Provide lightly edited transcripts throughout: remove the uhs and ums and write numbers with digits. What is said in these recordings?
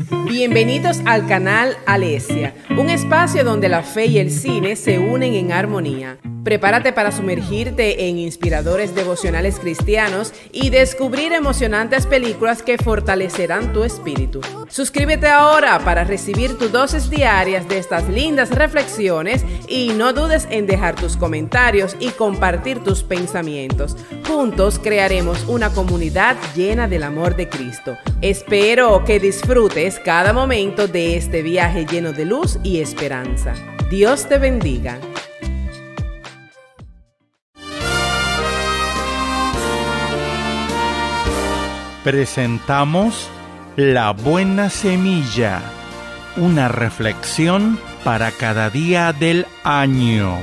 Bienvenidos al canal Alesia, un espacio donde la fe y el cine se unen en armonía. Prepárate para sumergirte en inspiradores devocionales cristianos y descubrir emocionantes películas que fortalecerán tu espíritu. Suscríbete ahora para recibir tus dosis diarias de estas lindas reflexiones y no dudes en dejar tus comentarios y compartir tus pensamientos. Juntos crearemos una comunidad llena del amor de Cristo. Espero que disfrutes cada momento de este viaje lleno de luz y esperanza. Dios te bendiga. Presentamos La Buena Semilla, una reflexión para cada día del año.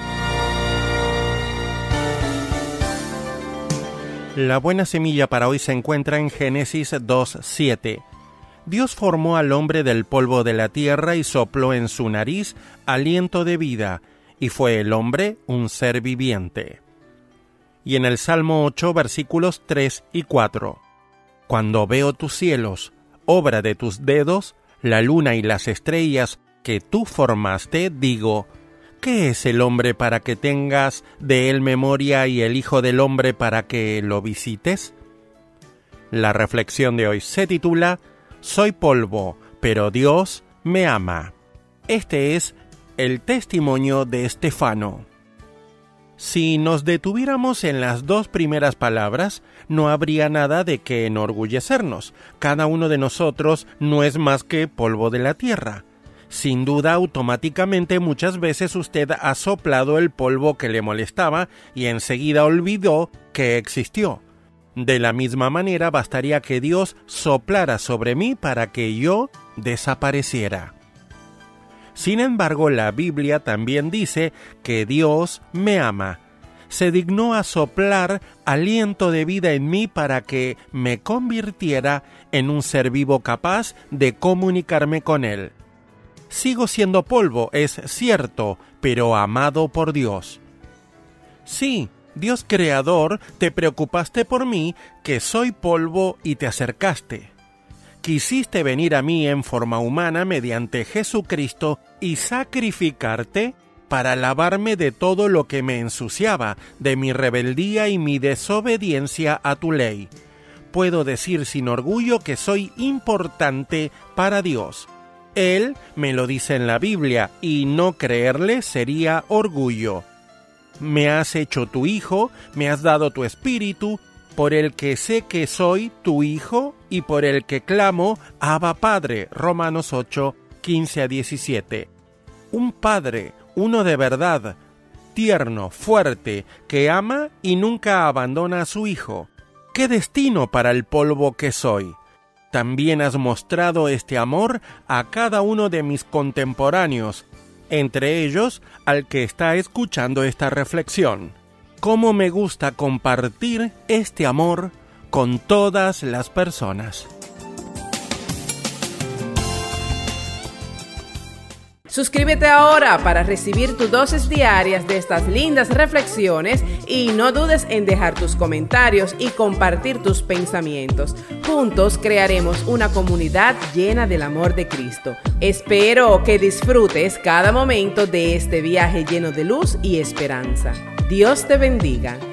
La buena semilla para hoy se encuentra en Génesis 2:7. Dios formó al hombre del polvo de la tierra y sopló en su nariz aliento de vida, y fue el hombre un ser viviente. Y en el Salmo 8, versículos 3 y 4. Cuando veo tus cielos, obra de tus dedos, la luna y las estrellas que tú formaste, digo, ¿qué es el hombre para que tengas de él memoria y el hijo del hombre para que lo visites? La reflexión de hoy se titula Soy polvo, pero Dios me ama. Este es el testimonio de Estefano. Si nos detuviéramos en las dos primeras palabras, no habría nada de qué enorgullecernos. Cada uno de nosotros no es más que polvo de la tierra. Sin duda, automáticamente muchas veces usted ha soplado el polvo que le molestaba y enseguida olvidó que existió. De la misma manera, bastaría que Dios soplara sobre mí para que yo desapareciera. Sin embargo, la Biblia también dice que Dios me ama. Se dignó a soplar aliento de vida en mí para que me convirtiera en un ser vivo capaz de comunicarme con Él. Sigo siendo polvo, es cierto, pero amado por Dios. Sí, Dios creador, te preocupaste por mí, que soy polvo, y te acercaste. Quisiste venir a mí en forma humana mediante Jesucristo y sacrificarte para lavarme de todo lo que me ensuciaba, de mi rebeldía y mi desobediencia a tu ley. Puedo decir sin orgullo que soy importante para Dios. Él me lo dice en la Biblia, y no creerle sería orgullo. Me has hecho tu hijo, me has dado tu espíritu, por el que sé que soy tu hijo y por el que clamo, Abba Padre, Romanos 8, 15-17. Un padre, uno de verdad, tierno, fuerte, que ama y nunca abandona a su hijo. ¡Qué destino para el polvo que soy! También has mostrado este amor a cada uno de mis contemporáneos, entre ellos al que está escuchando esta reflexión. Cómo me gusta compartir este amor con todas las personas. Suscríbete ahora para recibir tus dosis diarias de estas lindas reflexiones y no dudes en dejar tus comentarios y compartir tus pensamientos. Juntos crearemos una comunidad llena del amor de Cristo. Espero que disfrutes cada momento de este viaje lleno de luz y esperanza. Dios te bendiga.